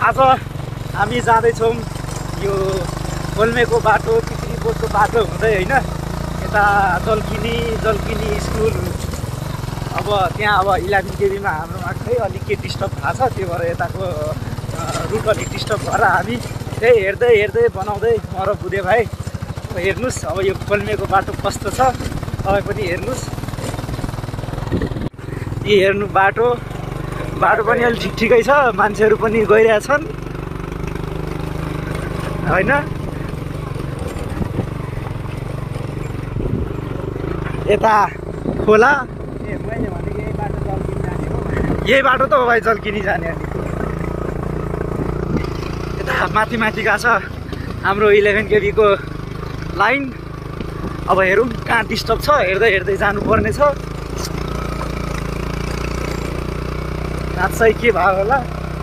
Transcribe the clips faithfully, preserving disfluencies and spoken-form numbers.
आज हामी जाँदैछौँ यो गोल्मेको बाटो पितृपोटको बाटो हुँदै होइन यता जल्किनी जल्किनी स्कुल। अब त्यहाँ अब इलेभेन केबीमा हाम्रोमा खै अलिक के डिस्टर्ब भएको छ, त्यो भएर यताको रुट अलिक डिस्टर्ब भएर हामी त्यही हेर्दै हेर्दै बनाउँदै म र बुधे भाइ हेर्नुहोस् अब यो गोल्मेको बाटो कस्तो छ तपाईँ पनि हेर्नुहोस्। यी हेर्नु बाटो बाटो पनि अलि ठिक ठिकै छ, मान्छेहरू पनि गइरहेछन् होइन। यता खोला यही बाटो त हो भाइ जल्किनी जाने। अनि यता माथि माथि गएको छ हाम्रो इलेभेन केबीको लाइन। अब हेरौँ कहाँ डिस्टर्ब छ, हेर्दै हेर्दै जानुपर्ने छ। रात चाहिँ के भयो होला।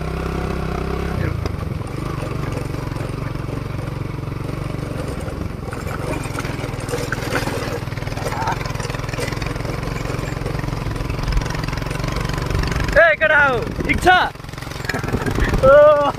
ए केटा हो ठिक छ? ओ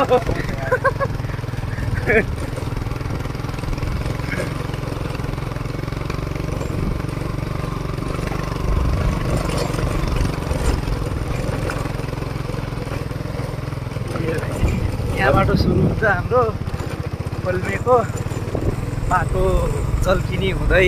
यहाँबाट सुरु हुन्छ हाम्रो गोल्मेको बाटो जल्किनी हुँदै।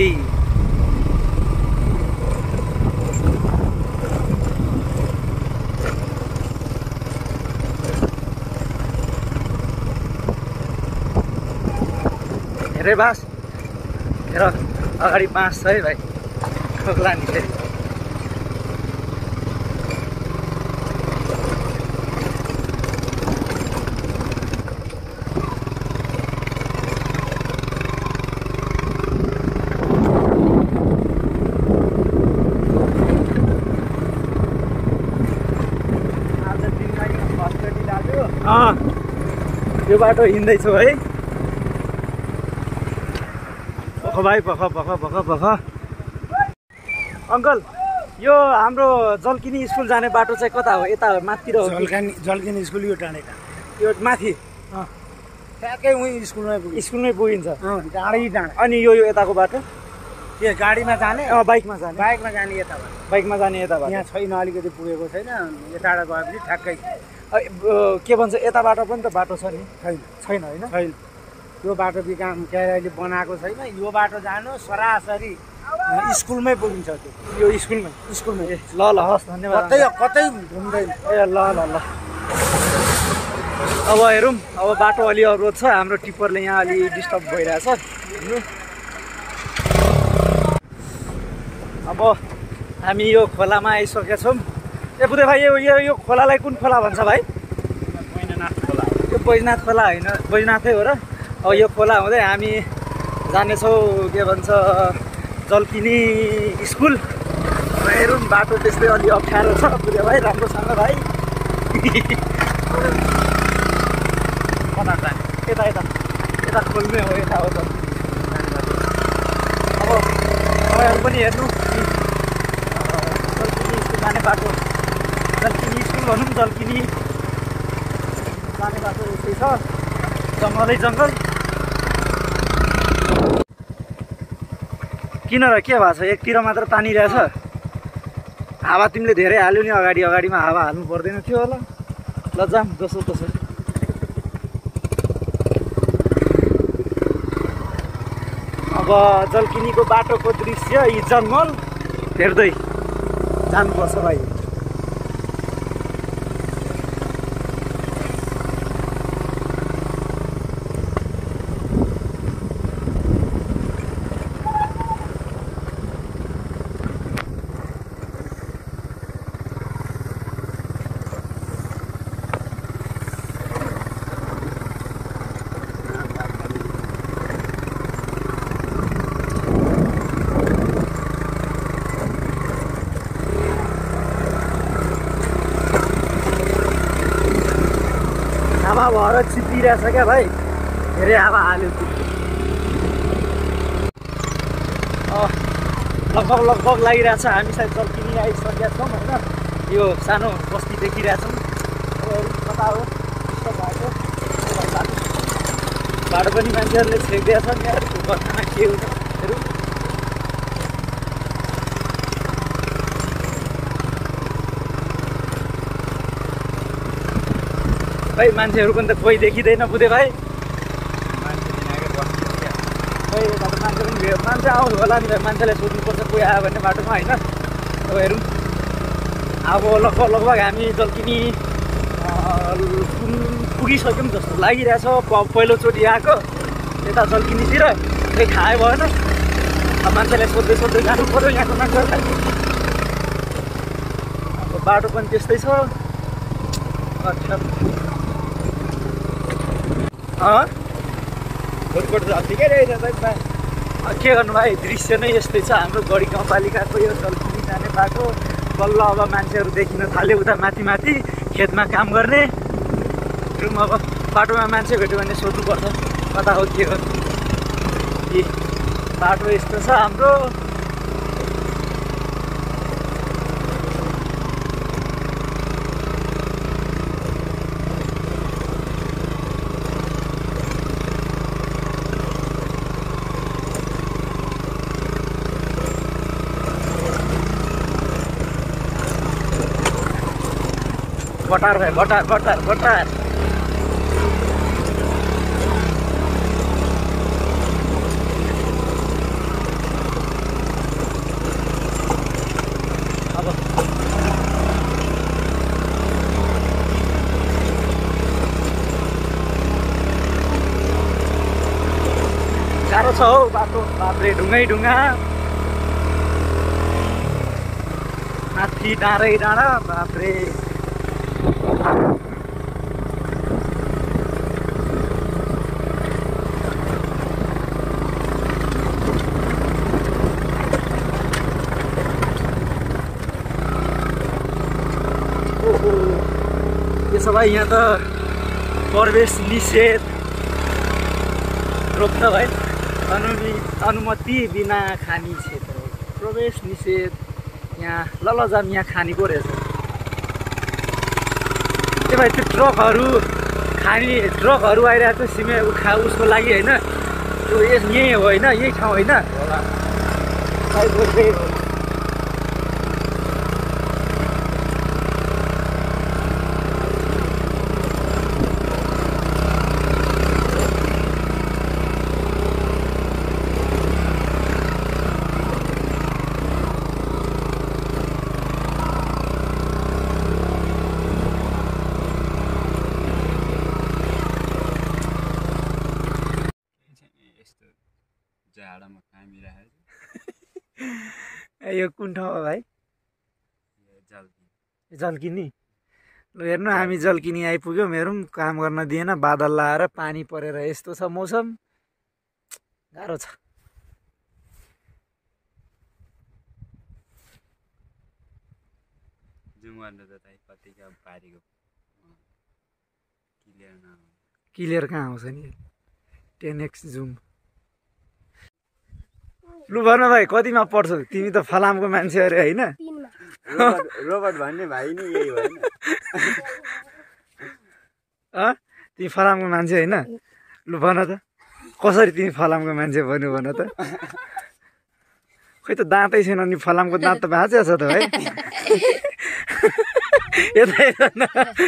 हेरे बास हेर अगाडि बाँस छ है भाइ, खोक्लानीले। अँ यो बाटो हिँड्दैछु है। पख भाइ पख पख पख पख। अङ्कल यो हाम्रो जल्किनी स्कुल जाने बाटो चाहिँ कता हो? यता माथितिर हो? जल्किनी जल्किनी स्कुल यो टाढै यो माथि ठ्याक्कै उहीँ स्कुलमै पुग्यो। स्कुलमै पुगिन्छ टाढै टाढा। अनि यो यो यताको बाटो के गाडीमा जाने? अँ बाइकमा जाने। बाइकमा जाने यताबाट। बाइकमा जाने यताबाट। यहाँ छैन, अलिकति पुगेको छैन। यताबाट गए पनि ठ्याक्कै के भन्छ यताबाट पनि त बाटो छ नि? छैन छैन होइन छैन। यो बाटो बिकाम के अरे अहिले बनाएको छैन। यो बाटो जानु सरासरी स्कुलमै पुगिन्छ। त्यो यो स्कुलमै स्कुलमै। ल ल हस् धन्यवाद। कतै कतै घुम्दैन। ए ल ल ल। अब हेरौँ अब बाटो अलि अवरोध छ, हाम्रो टिप्परले यहाँ अलि डिस्टर्ब भइरहेछ। अब हामी यो खोलामा आइसकेका छौँ। ए बुधे भाइ यो यो खोलालाई कुन खोला भन्छ भाइ? बैजनाथ खोला। यो बैजनाथ खोला होइन, बैजनाथै हो र। अब यो खोला हुँदै हामी जानेछौँ के भन्छ जल्किनी स्कुल। हेरौँ बाटो त्यस्तै अलि अप्ठ्यारो छ बुधे भाइ, राम्रोसँग भाइ। कता यता यता यता खोल्ने हो, यता हो त। अब तपाईँहरू पनि हेर्नु जल्किनी स्कुल जाने बाटो, जल्किनी स्कुल भनौँ जल्किनी जाने बाटो यस्तै छ, जङ्गलै जङ्गल। किन र के भएको छ? एकतिर मात्र तानिरहेछ। हावा तिमीले धेरै हाल्यो नि अगाडि, अगाडिमा हावा हाल्नु पर्दैन थियो होला। ल जाम जसो तसो। अब जल्किनीको बाटोको दृश्य यी जङ्गल हेर्दै जानुपर्छ भाइ। हावा भएर चिप्लिरहेछ क्या भाइ, धेरै हावा हाल्यो। लगभग लगभग लागिरहेछ। हामी सायद जल्किनी आइसकेका छौँ होइन। यो सानो बस्ती देखिरहेछौँ। अब कता हो छ बाटो बाटो पनि मान्छेहरूले छेक्दिया छन् यार बच्चामा के हुन्छ हेरौँ भाइ मान्छेहरू पनि त कोही देखिँदैन बुझे भाइ खोइ यता त मान्छे पनि भेट मान्छे आउनु होला नि भाइ मान्छेलाई सोध्नुपर्छ कोही आयो भने बाटोमा होइन अब हेरौँ अब लगभग लगभग हामी जल्किनी पुगिसक्यौँ जस्तो लागिरहेछ पहिलोचोटि आएको यता जल्किनीतिर केही खाए भएन अब मान्छेलाई सोध्दै सोध्दै जानु पऱ्यो यहाँको मान्छेहरूलाई अब बाटो पनि त्यस्तै छ भोटकोट जत्तिकै रहेछ के गर्नु भाइ दृश्य नै यस्तै छ हाम्रो गढी गाउँपालिकाको यो जल्किनी जाने बाटो बल्ल अब मान्छेहरू देखिन थाल्यो उता माथि माथि खेतमा काम गर्ने अब बाटोमा मान्छे भेट्यो भने सोध्नुपर्छ कता हो के हो कि बाटो यस्तो छ हाम्रो बटार भाइ बटार बटार बटार अब गाह्रो छ हौ बाटो बाप्रे ढुङ्गै ढुङ्गा माथि डाँडै डाँडा बाप्रे त्यसो भए यहाँ त प्रवेश निषेध रोक्छ भाइ अनुमति अनुमति बिना खानी क्षेत्र प्रवेश निषेध यहाँ ललजाम यहाँ खानीको रहेछ त्यो भाइ त्यो ट्रकहरू खानी ट्रकहरू आइरहेको छ सिमे उखा उसको लागि होइन त्यो यही हो होइन यही ठाउँ होइन जाडामा कामिरहेको यो कुन ठाउँ हो भाइ जल्किनी जल्किनी ल हेर्नु हामी जल्किनी आइपुग्यौँ हेरौँ काम गर्न दिएन बादल लाएर पानी परेर यस्तो छ मौसम गाह्रो छ जुम गर्नु त कतिका पारेको क्लियर न क्लियर कहाँ आउँछ नि टेन एक्स जुम लु भन भाइ कतिमा पर्छौ तिमी त फलामको मान्छे अरे होइन रोबोट भन्ने भाइ नि यही हो हैन अ तिमी फलामको मान्छे होइन लु भन त कसरी तिमी फलामको मान्छे भन्नु भन त खोइ त दाँतै छैन नि फलामको दाँत त भाँचेको छ त भाइ यता हेर न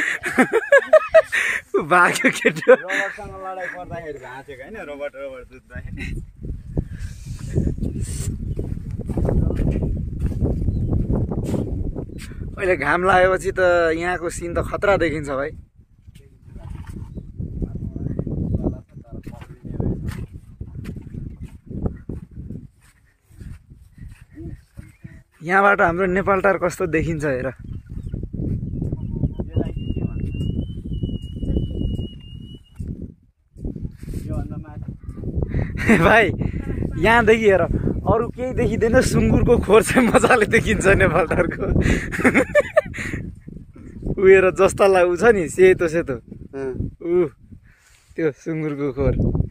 भाग्यो केटो रोबोटसँग लडाइँ पर्दाखेरि भाँचेको हैन रोबोट रोबोट जुत्दाखेरि अहिले घाम लागेपछि त यहाँको सिन त खतरा देखिन्छ भाइ यहाँबाट हाम्रो नेपाल टार कस्तो देखिन्छ हेर भाइ यहाँदेखि हेर अरू केही देखिँदैन सुँगुरको खोर चाहिँ मजाले देखिन्छ नेपाल टारको ऊ हेर जस्तालाई ऊ छ नि सेतो सेतो ऊ त्यो सुँगुरको खोर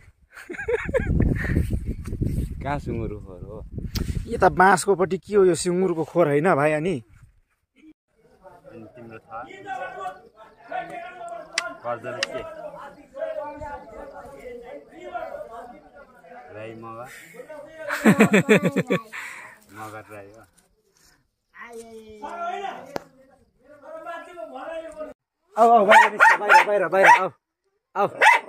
कहाँ सुँगुरको खोर हो यता बाँसकोपट्टि के हो यो सुँगुरको खोर होइन भाइ अनि तिम्रो थाहा गर्दैन के राई मगर मगर राई हो आऊ आऊ बाहिर निस्क बाहिर बाहिर बाहिर आऊ आऊ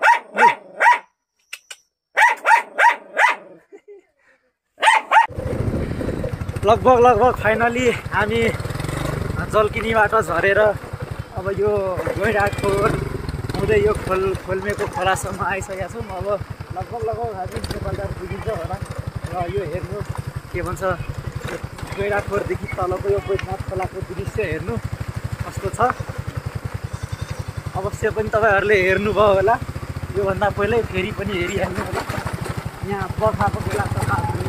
लगभग लगभग फाइनली हामी जलकिनीबाट झरेर अब यो गैँडाखोर हुँदै यो खोल खोल्मेको खोलासम्म आइसकेका छौँ। अब लगभग लगभग हामी नेपालबाट पुगिन्छ होला र यो हेर्नु के भन्छ गैँडाखोरदेखि तलको यो बैजनाथ खोलाको दृश्य हेर्नु कस्तो छ अवश्य पनि तपाईँहरूले हेर्नुभयो होला। योभन्दा पहिल्यै फेरि पनि हेरिहाल्नु होला। यहाँ बर्खाको बेला त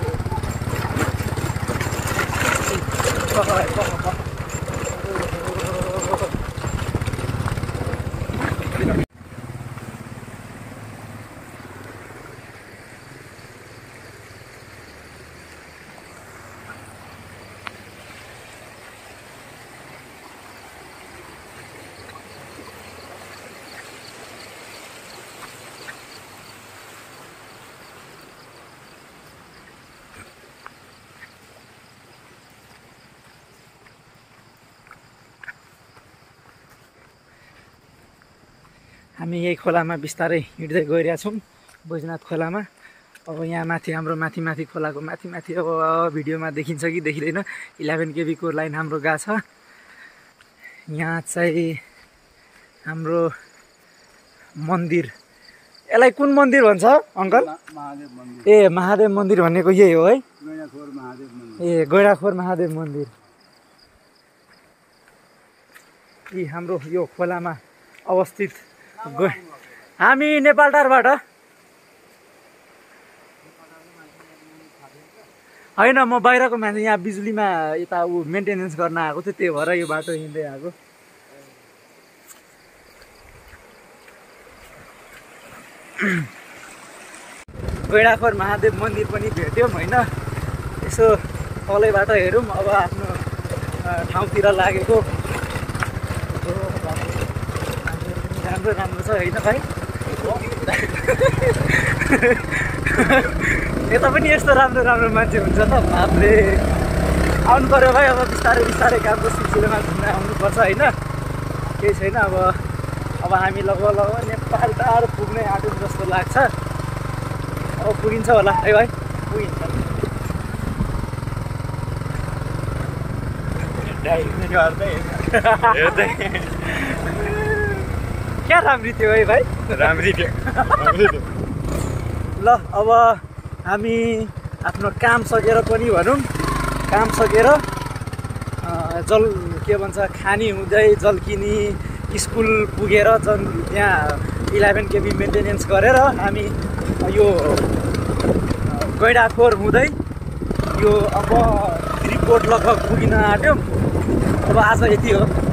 हामी यही खोलामा बिस्तारै हिँड्दै गइरहेछौँ बैजनाथ खोलामा। अब यहाँ माथि हाम्रो माथि माथि खोलाको माथि माथि अब भिडियोमा देखिन्छ कि देखिँदैन इलेभेन केबीको लाइन हाम्रो गएको छ। यहाँ चाहिँ हाम्रो मन्दिर यसलाई कुन मन्दिर भन्छ अङ्कल? ए महादेव मन्दिर भनेको यही हो है? ए गैँडाखोर महादेव मन्दिर। यी हाम्रो यो खोलामा अवस्थित गो हामी नेपालटारबाट होइन म बाहिरको मान्छे यहाँ बिजुलीमा यता ऊ मेन्टेनेन्स गर्न आएको थियो त्यही भएर यो बाटो हिँड्दै आएको। गैँडाखोर महादेव मन्दिर पनि भेट्यौँ होइन। यसो तलैबाट हेरौँ अब आफ्नो ठाउँतिर लागेको राम्रो राम्रो छ होइन भाइ? यता पनि यस्तो राम्रो राम्रो मान्छे हुन्छ त बापले। आउनु पऱ्यो भाइ अब बिस्तारै बिस्तारै कामको सिलसिलामा घुम्न आउनुपर्छ होइन। केही छैन अब अब हामी लगभग लगभग नेपाल टाढो पुग्नै आँट्यौँ जस्तो लाग्छ। अब पुगिन्छ होला है भाइ? पुगिन्छ क्या राम्री थियो है भाइ? राम्री थियो ल अब हामी आफ्नो काम सकेर पनि भनौँ काम सकेर जल के भन्छ खानी हुँदै जलकिनी स्कुल पुगेर जन त्यहाँ इलेभेन केबी मेन्टेनेन्स गरेर हामी यो गैँडाखोर हुँदै यो अब रिपोर्ट लगभग पुगिन आँट्यौँ। अब आज यति हो।